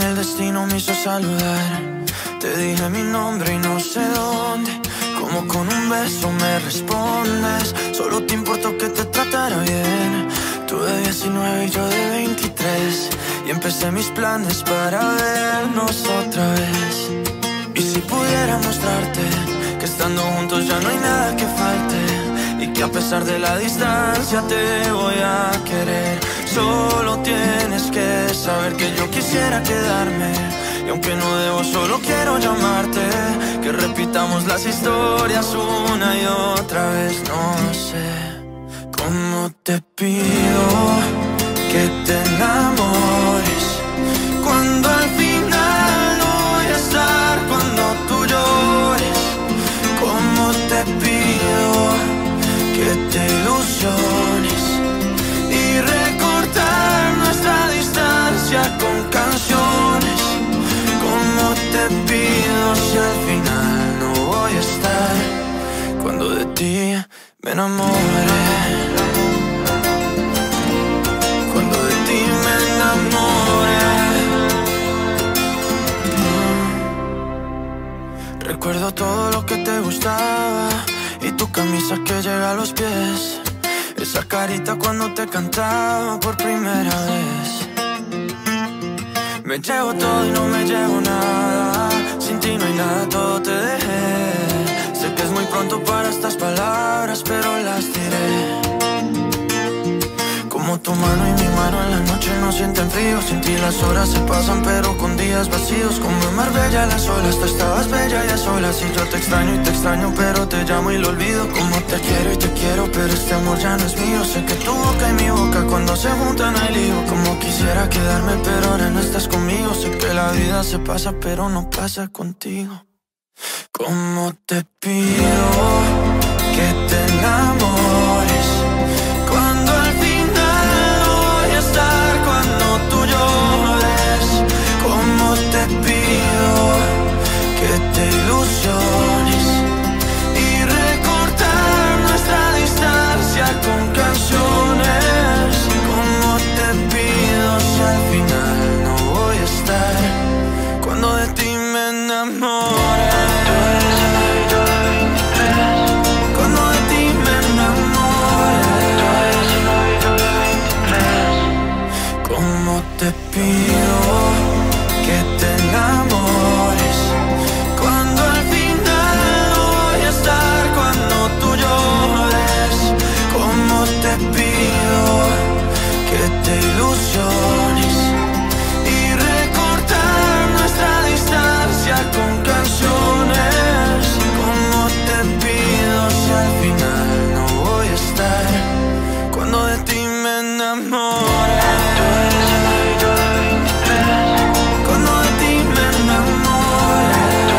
el destino me hizo saludar. Te dije mi nombre y no sé dónde. Como con un beso me respondes. Solo te importó que te tratara bien. Tú de 19 y yo de 23. Y empecé mis planes para vernos otra vez. Y si pudiera mostrarte que estando juntos ya no hay nada que falte, y que a pesar de la distancia te voy a querer. Solo tienes que saber que yo quisiera quedarme. Y aunque no debo, solo quiero llamarte. Que repitamos las historias una y otra vez. No sé cómo te pido que te enamores, cuando al final no voy a estar, cuando tú llores. Cómo te pido que te ilusiones y recortar nuestra distancia con canciones. Cómo te pido si al final no voy a estar, cuando de ti me enamore. Cuando de ti me enamore. Recuerdo todo lo que te gustaba y tu camisa que llega a los pies. Esa carita cuando te cantaba por primera vez. Me llevo todo y no me llevo nada. Sin ti no hay nada, todo te dejé. Sé que es muy pronto para estas palabras, pero las diré. Como tu mano y mi mano en la noche no sienten frío. Sin ti las horas se pasan pero con días vacíos. Como en Marbella las olas, tú estabas bella y a solas. Y yo te extraño pero te llamo y lo olvido. Como te quiero y te quiero, pero este amor ya no es mío. Sé que tu boca y mi boca cuando se juntan hay lío. Como quisiera quedarme pero ahora no estás conmigo. Sé que la vida se pasa pero no pasa contigo. Como te pido que te enamores, cuando al final no voy a estar, cuando tú llores. Como te pido que te ilusiones y recortar nuestra distancia con canciones. Como te pido si al final no voy a estar, cuando de ti me enamore. Cuando de ti me enamore. Como te pido que te enamores, cuando al final no voy a estar, cuando tú llores. Como te pido que te ilusiones y recortar nuestra distancia con canciones. Como te pido si al final no voy a estar, cuando de ti me enamore. Cuando de ti me enamore.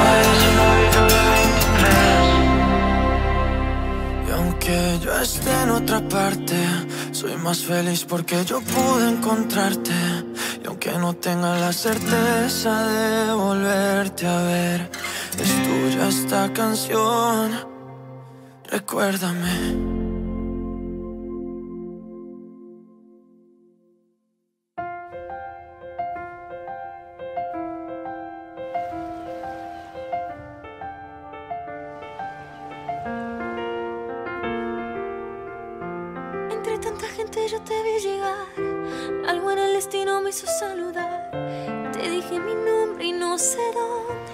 Y aunque yo esté en otra parte, soy más feliz porque yo pude encontrarte. Y aunque no tenga la certeza de volverte a ver, es tuya esta canción, recuérdame. Entre tanta gente yo te vi llegar. Algo en el destino me hizo saludar. Te dije mi nombre y no sé dónde.